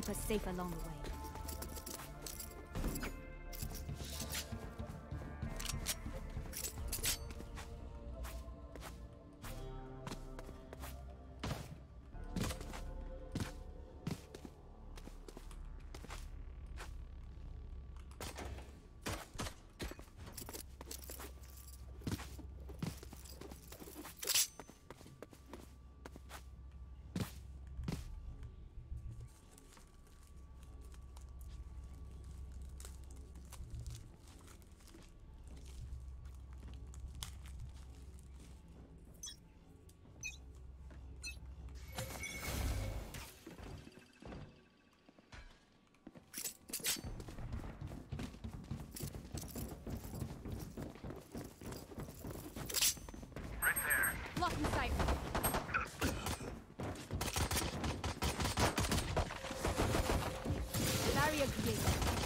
keep us safe along the way. Blocking sight. Barrier created.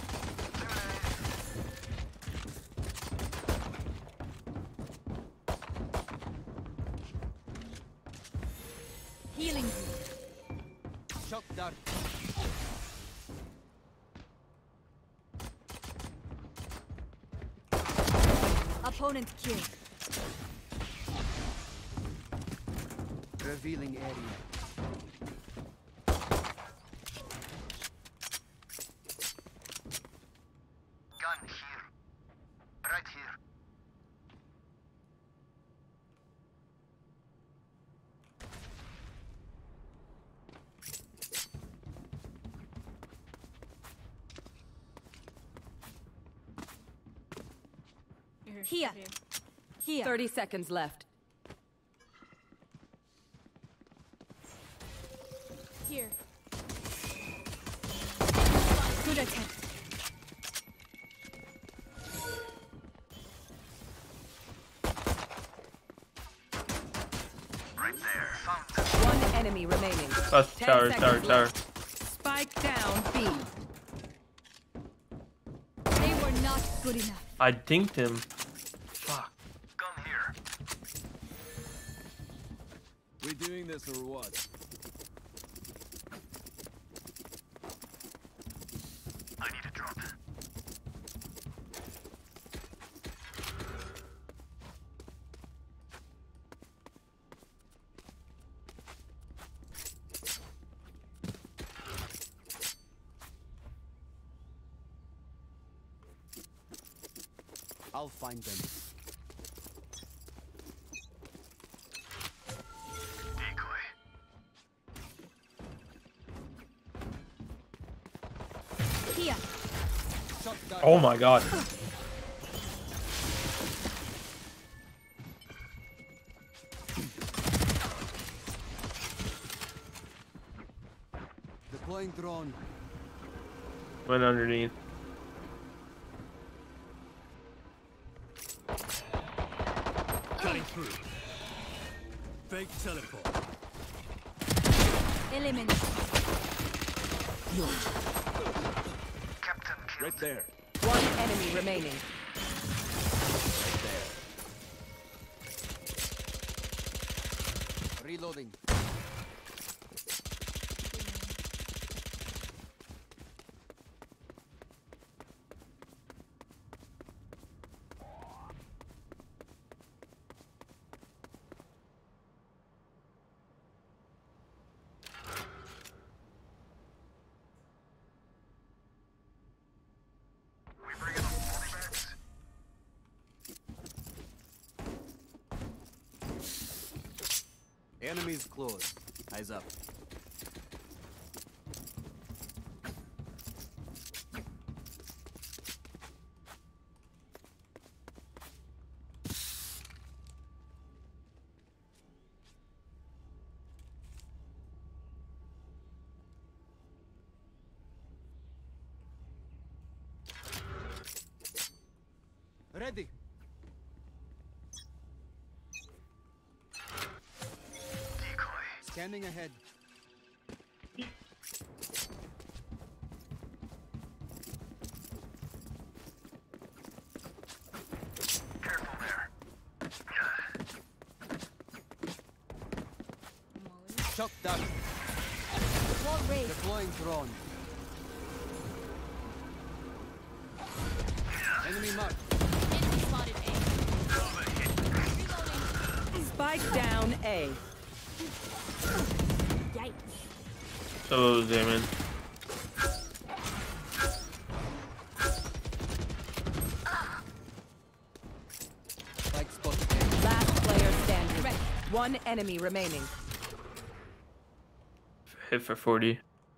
Healing. Shock dart. Opponent killed. Revealing area. Gun here. Right here. Here. Here. 30 seconds left. Here. Good attempt. Right there. Found them. One enemy remaining. That's 10 tower, seconds tower, tower. left. Spike down B. They were not good enough. I dinked him. Fuck. Gun here. We doing this or what? I need a drop. I'll find them. Decoy. Here. Shock dart. Oh my god. Deploying drone. Went underneath. Cutting through. Fake teleport. Eliminate. Captain killed. Right there. One enemy remaining. Right there. Reloading. We bring in 40 bags. Enemies close. Eyes up. Ready. Decoy. Scanning ahead. Careful there. Shock dart. Wall raised. Deploying drone. Enemy mark. Enemy spotted A. Reloading. Spike down A. Yikes. So, Zaman. Spike spotted. Last player standing. Ready. One enemy remaining. Hit for 40.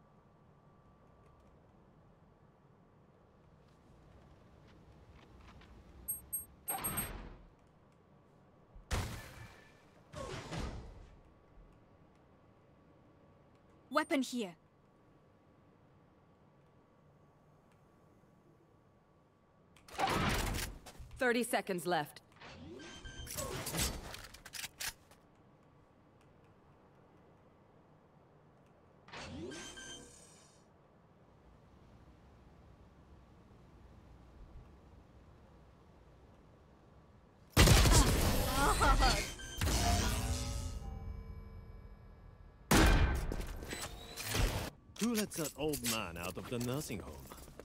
Weapon here. A. 30 seconds left. Who lets that old man out of the nursing home?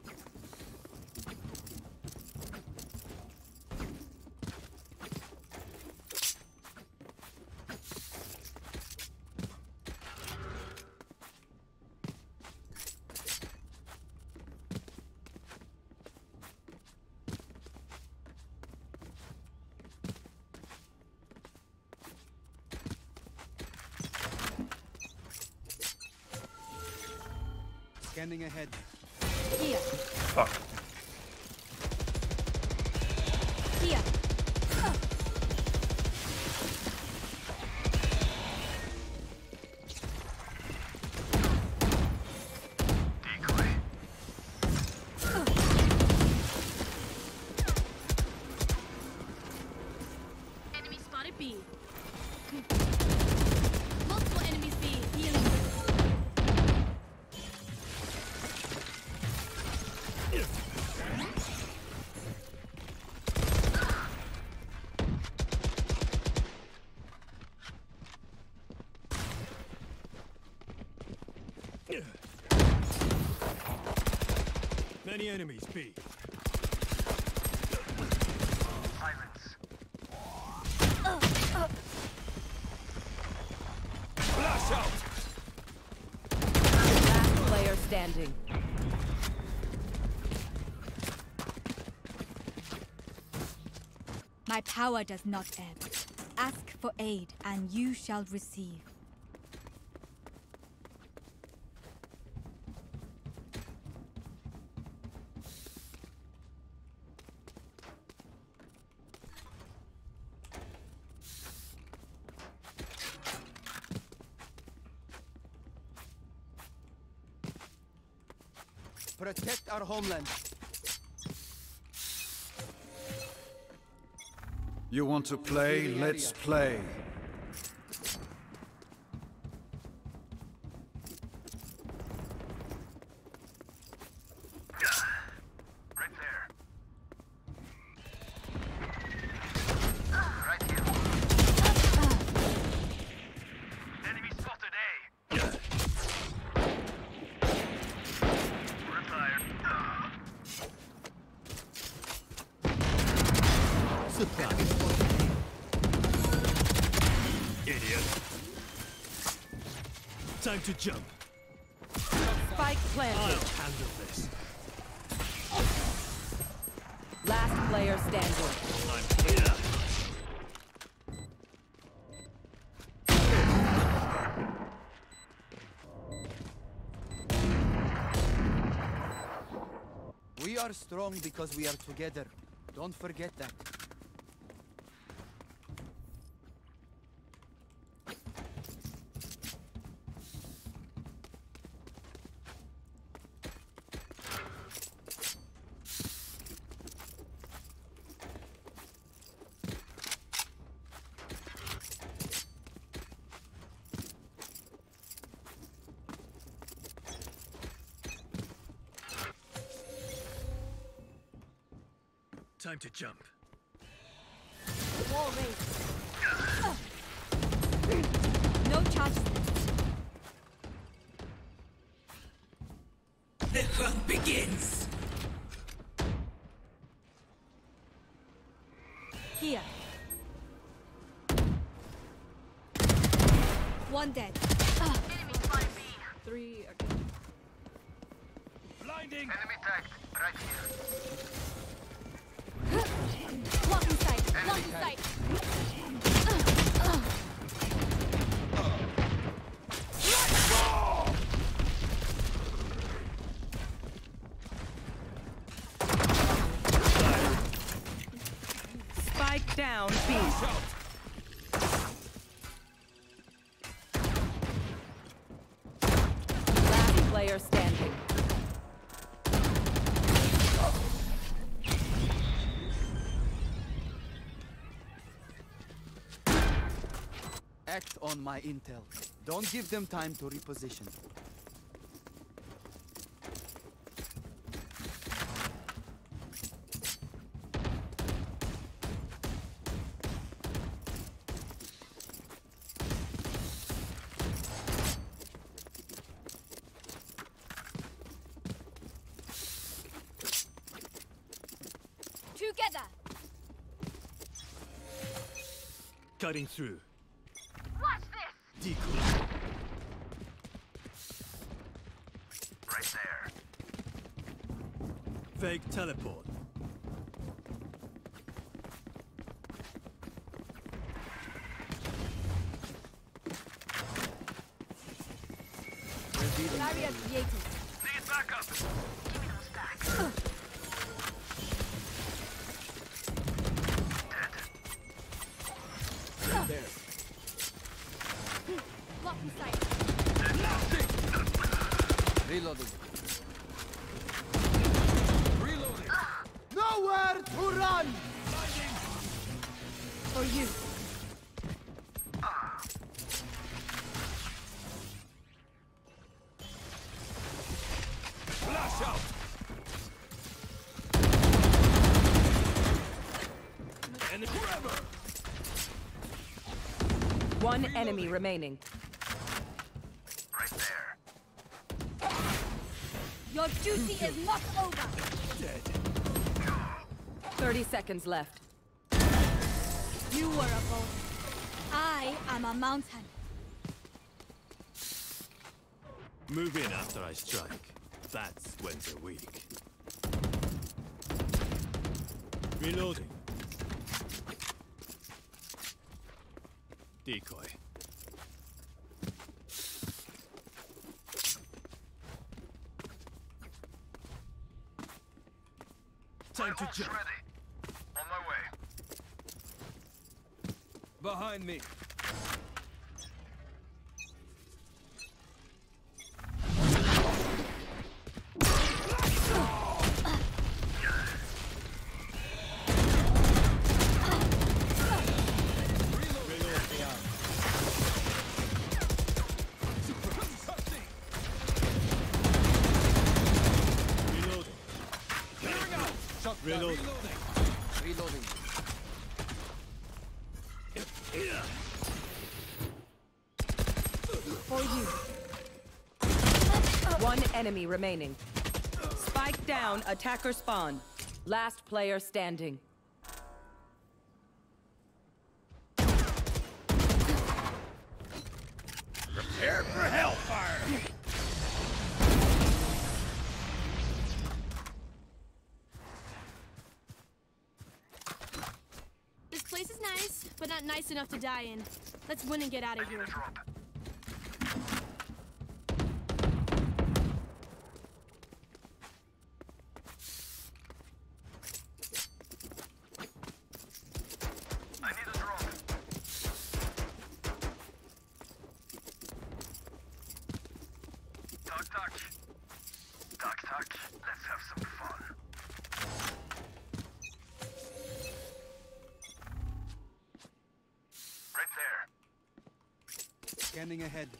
Scanning ahead. Here. Fuck. Here. Decoy. Enemy spotted B. Multiple enemies B. Healing. Many enemies, B. Silence. Flash out! Last player standing. My power does not ebb. Ask for aid, and you shall receive. Protect our homeland. You want to play? Let's play. Right there. Right here. Enemy spotted A. Retired. Surprise. Idiot. Time to jump. Spike I'll planted. handle this. Last player standing. I'm clear. We are strong because we are together. Don't forget that. Time to jump. Wall raised. No charges. The hunt begins. Here. One dead. Three. Blinding! Enemy tagged. Right here. Blocking sight. Enemy Blocking tag. sight. Spike down, B. Last player standing. Act on my intel. Don't give them time to reposition. Together. Cutting through. Watch this. Decoy. Right there. Fake teleport. Barrier created. Need backup. Give me those back. Blocking sight. Reloading. Reloading. Nowhere to run! For you. Flash out! And grabber! One enemy remaining. Right there. Your duty is not over. Dead. 30 seconds left. You were a boulder. I am a mountain. Move in after I strike. That's when they're weak. Reloading. Decoy. Time to Ult's jump. ready. On my way. Behind me. Reloading. Reloading. Reloading. For you. One enemy remaining. Spike down, attacker spawn. Last player standing. Prepare for hellfire! This place is nice, but not nice enough to die in. Let's win and get out of here. Drop. I need a drop. Talk, talk. Talk, talk. Let's have some fun. Right there. Scanning ahead.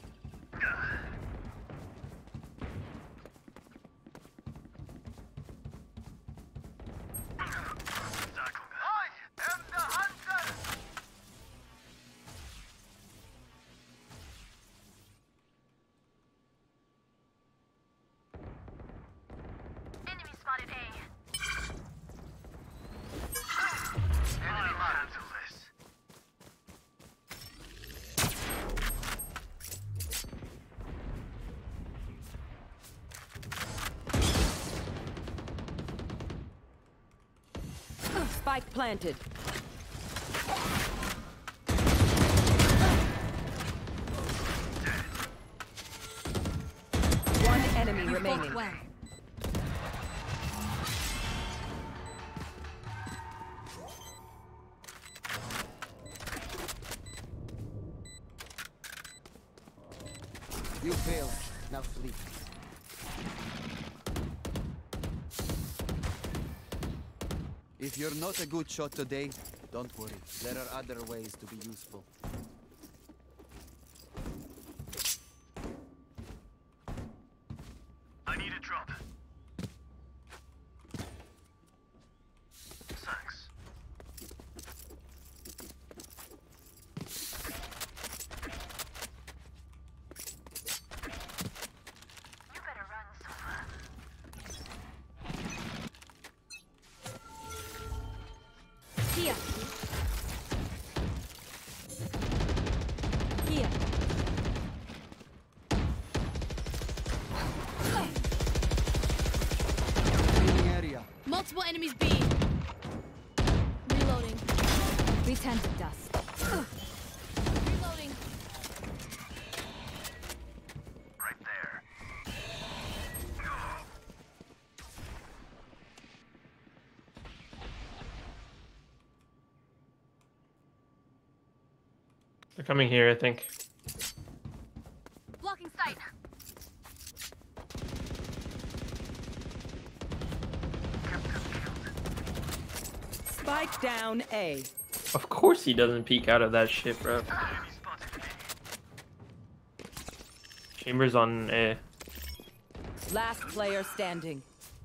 I am the hunter! Enemy spotted A. Enemy Spike planted. One enemy You remaining. fought well. You failed. Now flee. If you're not a good shot today, don't worry. There are other ways to be useful. I need a drop. Thanks. You better run, Sova. Here. Here. Cleaning area. Multiple enemies B. Reloading. Return to dust. Reloading. Right there. They're coming here, I think. Blocking sight. Spike down A. Of course he doesn't peek out of that shit, bro. Enemy spotted B. Chambers on A. Last player standing.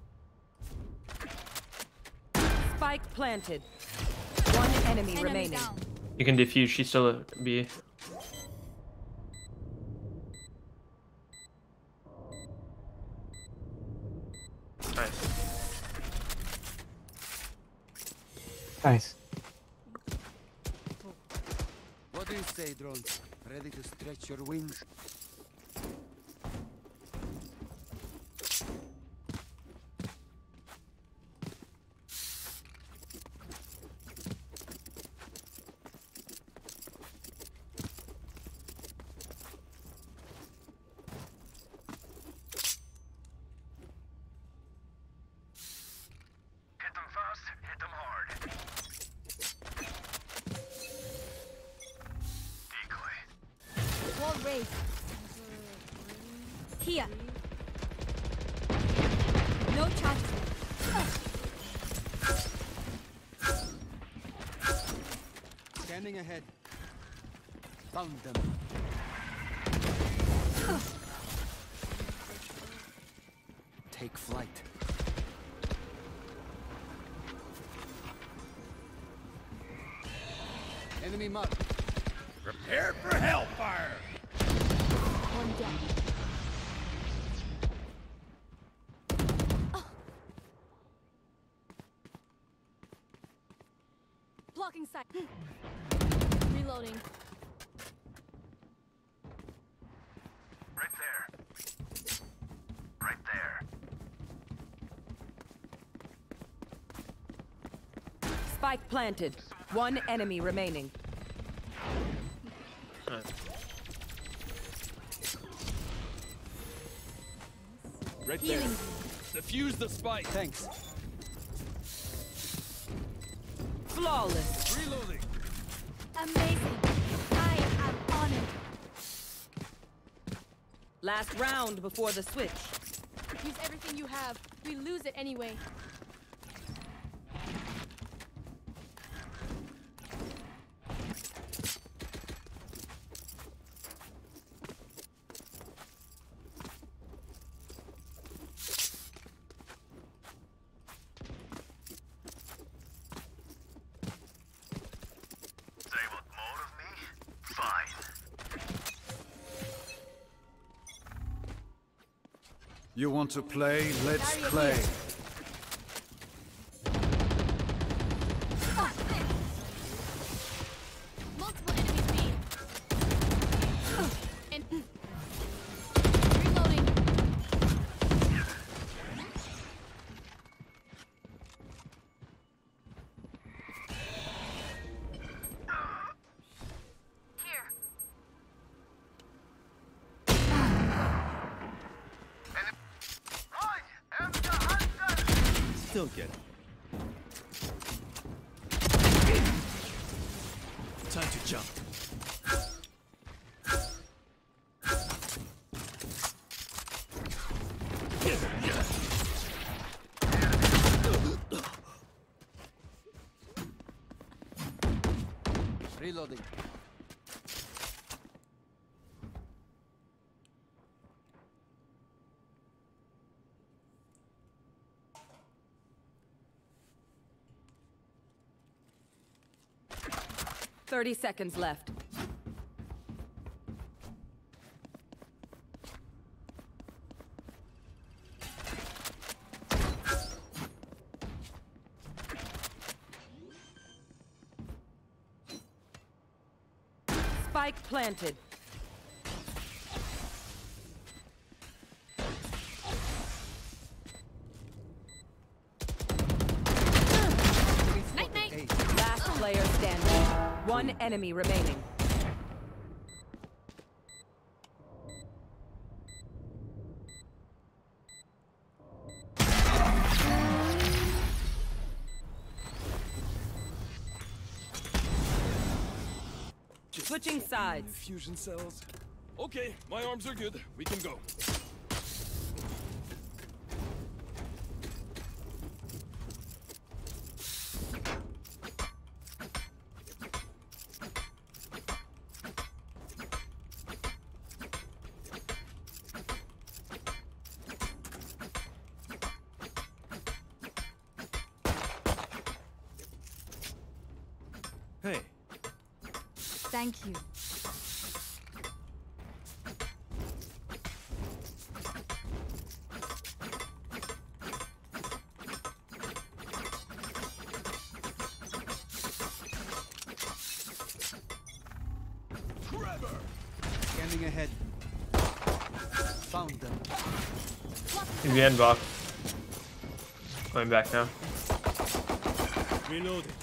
Spike planted. One enemy Enemy remaining. down. You can defuse, she's still a B. Nice. Nice. What do you say, drones? Ready to stretch your wings? Hit them fast, hit them hard. Decoy. Wall raised. Here. No charges. Scanning ahead. Found them. Take flight. Enemy marked. Prepare for hellfire! One down. Blocking sight. Reloading. Right there. Right there. Spike planted. One enemy remaining. Nice. Right Healing. Defuse the spike. Thanks. Flawless. Reloading. Amazing. I am honored. Last round before the switch. Use everything you have. We lose it anyway. They want more of me? Fine. You want to play? Let's Barrier play. here. Multiple enemies B. And reloading. Don't get it. Time to jump. Reloading. Thirty seconds left. Spike planted. Night, night. Hey, Last player standing. One enemy remaining. Switching sides. Fusion cells. Okay, my arms are good. We can go. Hey, Thank you. scanning ahead. Found them. In the end box. Going back now. reloading.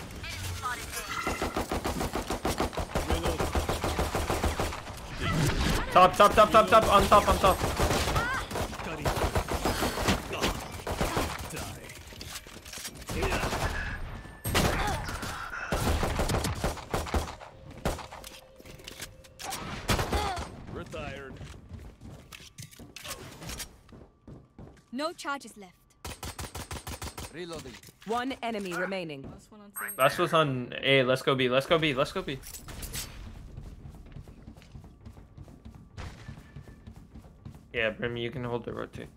Top, top, top, top, top, on top, on top. Got it. Retired. No charges left. Reloading. One enemy remaining. Last was on A. Let's go B. Let's go B. Let's go B. Yeah, Brim, you can hold the rotate.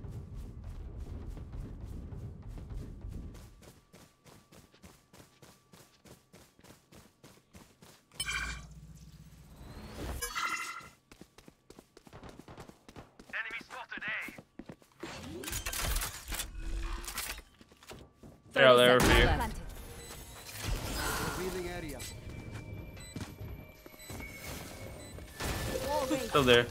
Enemy spotted A. They're all there for you. Planted. Revealing area. Wall raised. Still there.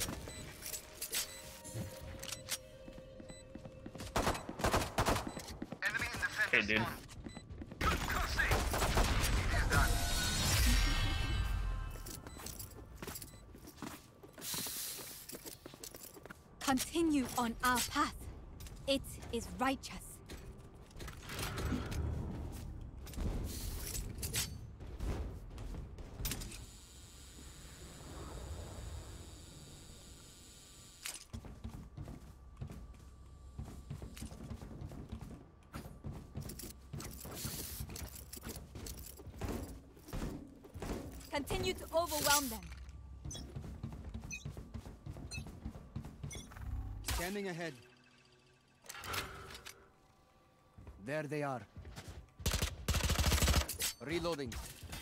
Enemy in the center Hey, dude. spawn. Good crossing. It is done. Continue on our path. It is righteous. Continue to overwhelm them. Scanning ahead. There they are. Reloading.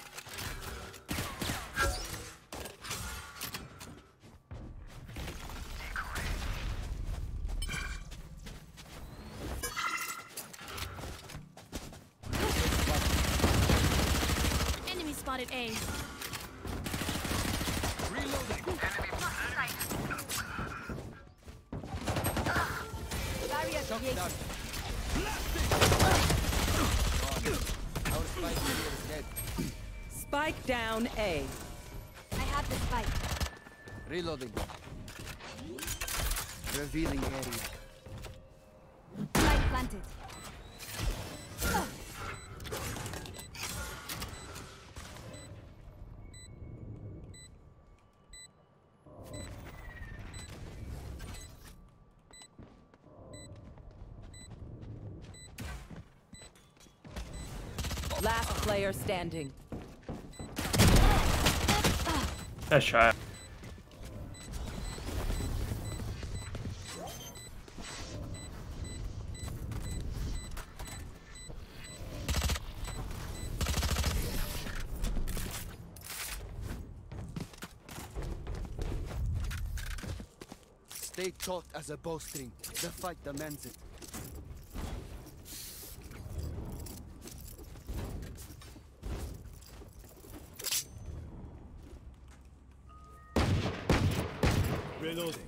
Enemy spotted A. Reloading. Enemy sight. Barrier Shock created. dart. Our spike carrier is dead. Spike down A. I have the spike. Reloading. Revealing area. Spike planted. Last player standing. Nice try. Stay taut as a bowstring. The fight demands it. Reloading.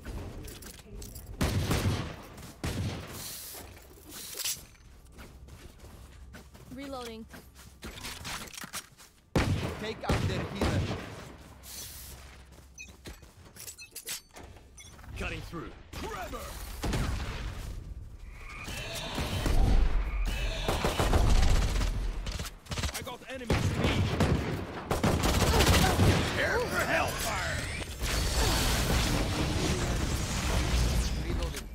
Reloading. Take out their healer. Cutting through. Trevor! I got enemy speed. Prepare for hellfire! Reloading.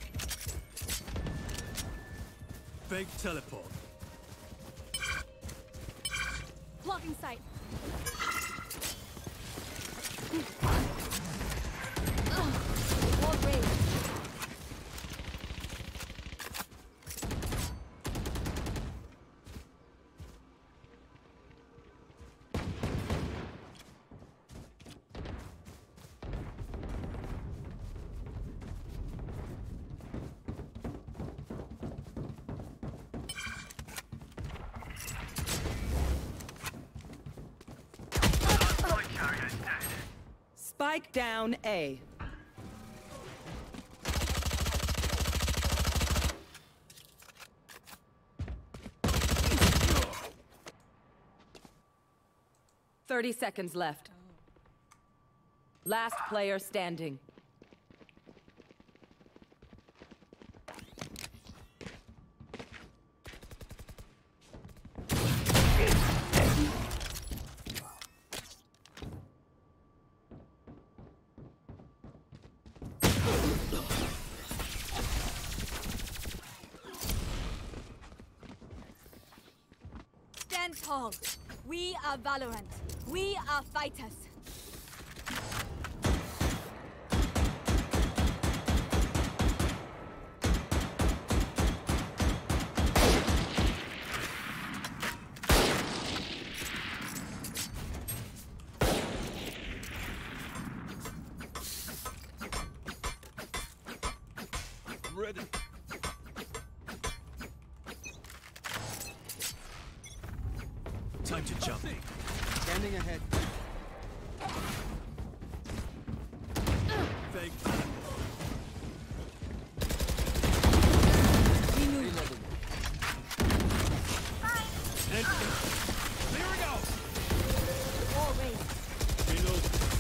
Fake teleport. Blocking sight. Wall raised. Spike down A. Thirty seconds left. Last player standing. Stand tall. We are Valorant. We are fighters. Ready. Time to jump. Scanning ahead. Fake. Reloading. And there we go. Wall raised. Reload.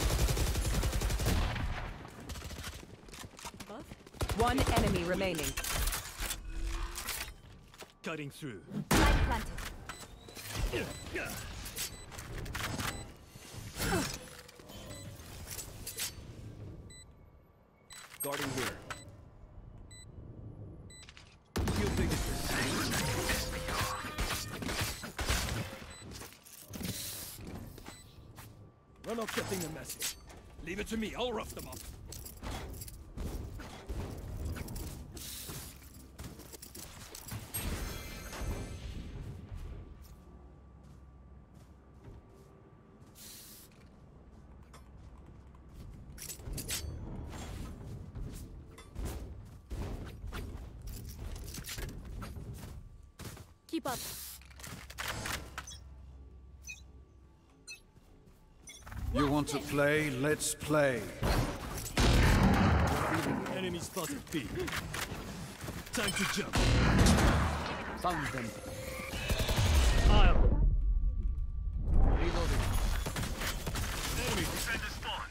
Above. One enemy remaining. Cutting through. Light planted. Guarding here. You think We're not getting the message. Leave it to me. I'll rough them up. Keep up. You want to play? Let's play. Enemy spotted B. Time to jump. Found them. Reloading. Enemy defender spawn.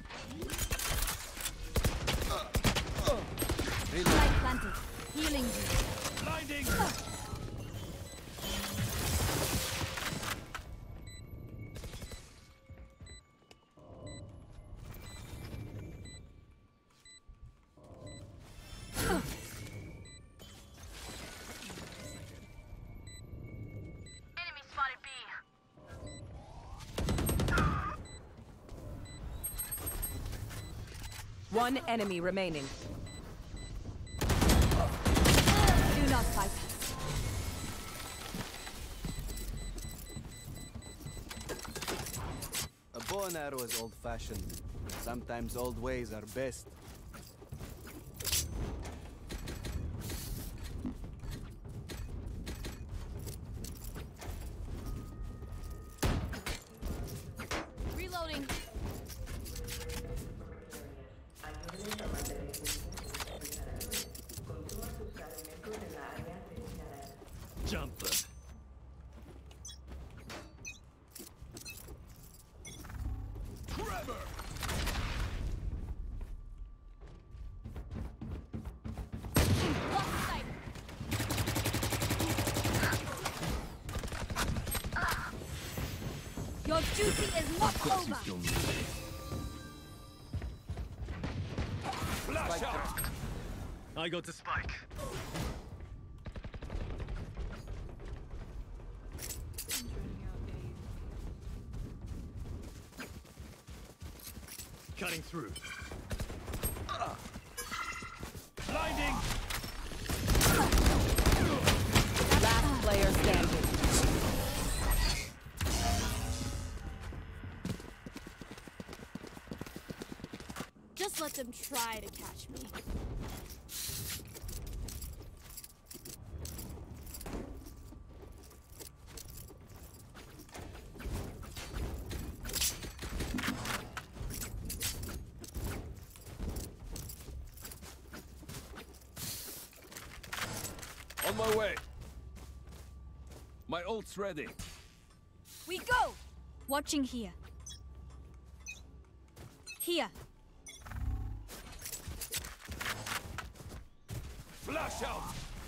Light planted. Healing you. Blinding. One enemy remaining. Do not fight us. A bow and arrow is old-fashioned. Sometimes old ways are best. Reloading. Jumper. Trevor. Lost sight. Your duty is not over. Flash out. I got the spike. Cutting through. Blinding. Last player standing. Just let them try to catch me. On my way. My ult's ready. We go! Watching here. Here. Flash out.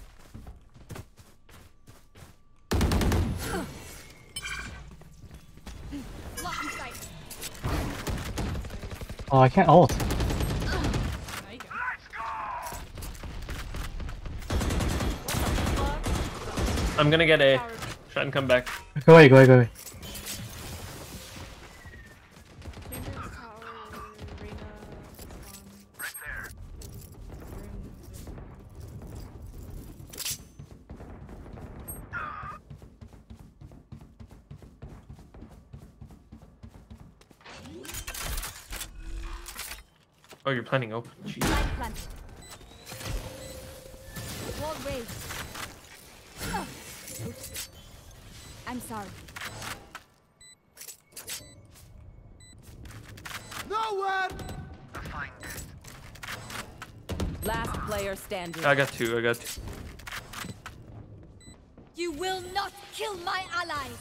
Lost sight. Oh, I can't ult. I'm gonna get A. Try and come back. Go away, go away, go away. Right there. Oh, you're planning open. Jeez. Light planted. Wall raised. Oops. I'm sorry. Nowhere! Find it. Last player standing. I got two. I got two. You will not kill my allies!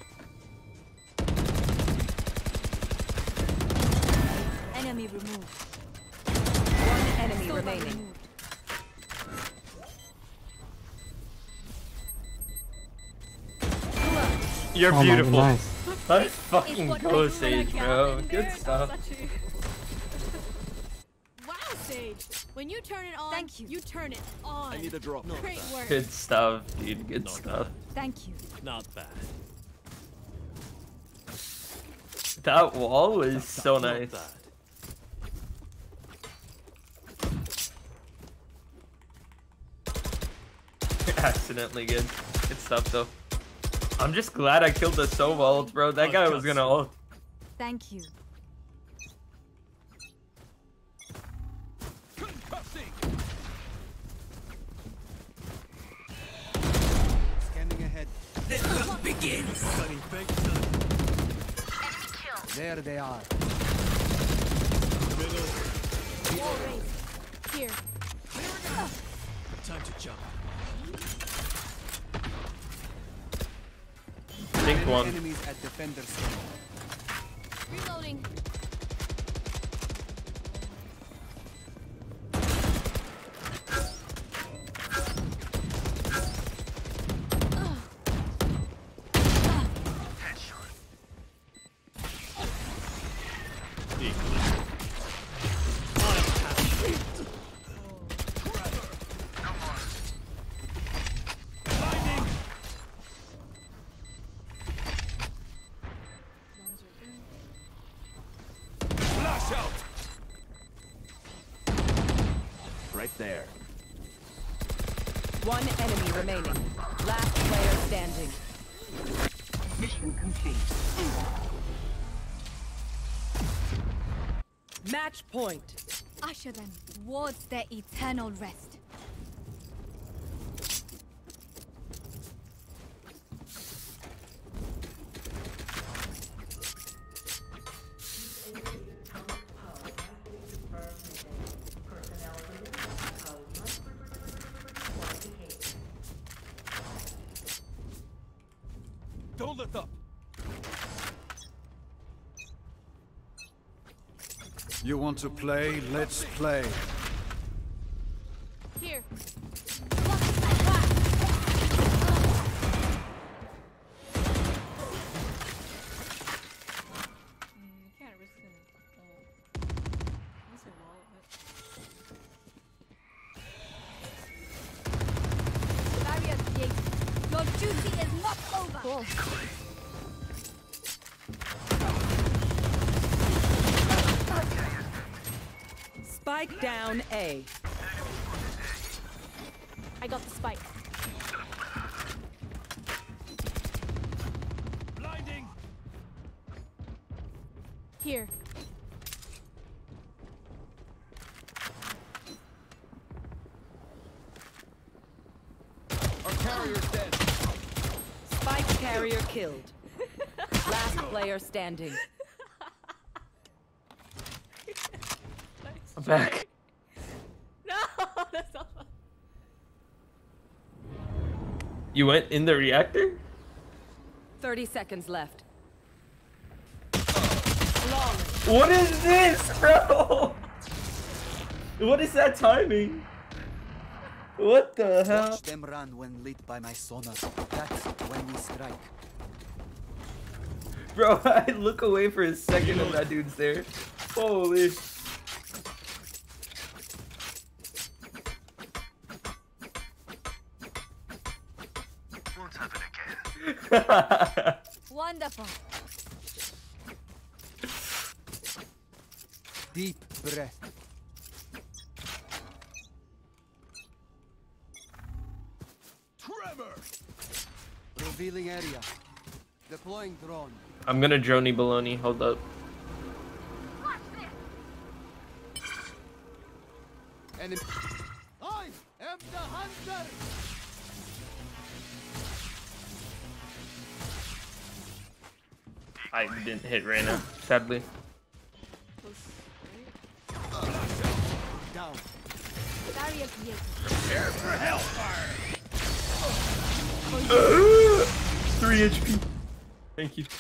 Enemy removed. One enemy Sova remaining. removed. You're Oh my beautiful. God, nice. Let's fucking what go, I do when I Sage, get bro. in Good there. stuff. Wow, Sage. When you turn it on, Thank you. you turn it on. I need a drop. Not Great bad. work. Good stuff, dude. Good Not stuff. Thank you. Not bad. That wall was so Not nice. bad. Accidentally good. Good stuff, though. I'm just glad I killed the Sova ult, bro. That guy was gonna ult. Thank you. Concussing. Scanning ahead. Cutting fake. There they are. Middle. Wall raised. Here. Time to jump. Think Many one. enemies at defender stand. Reloading. there. One enemy remaining. Last player standing. Mission complete. Match point. Usher them towards their eternal rest. Don't let up. You want to play? Let's play. Here. Can't risk him. What's a wall of it? Barrier created. Your duty is not over. Cool. Spike down A. I got the spike. Blinding. Here. Our carrier's dead. Spike carrier killed. Last player standing. I'm back. No, that's not fun. You went in the reactor? 30 seconds left. What is this, bro? What is that timing? What the hell? Watch them run when lit by my sonar. That's when we strike. Bro, I look away for a second and that dude's there. Holy. Won't happen again. Wonderful. Deep breath. Trevor. Revealing area. Deploying drone. I'm gonna droney baloney. Hold up. Enemy. I am the hunter. I didn't hit Reyna, sadly. Down. Barrier created. Prepare for hellfire. 3 HP. Thank you.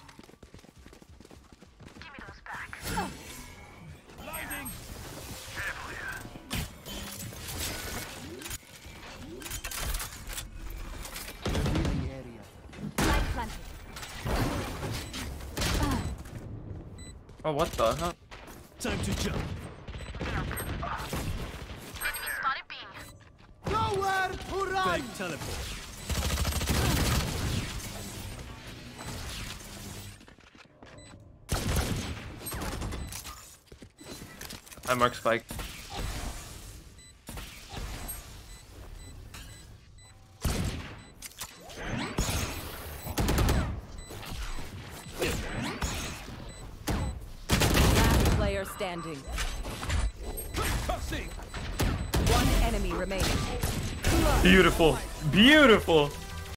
Give me those back. Blinding. Revealing area. Light planted. Oh, what the hell? Time to jump. Enemy spotted B. Nowhere to run. Big teleport. I mark Spike. Last player standing. Cussing. One enemy remaining. Beautiful. Beautiful.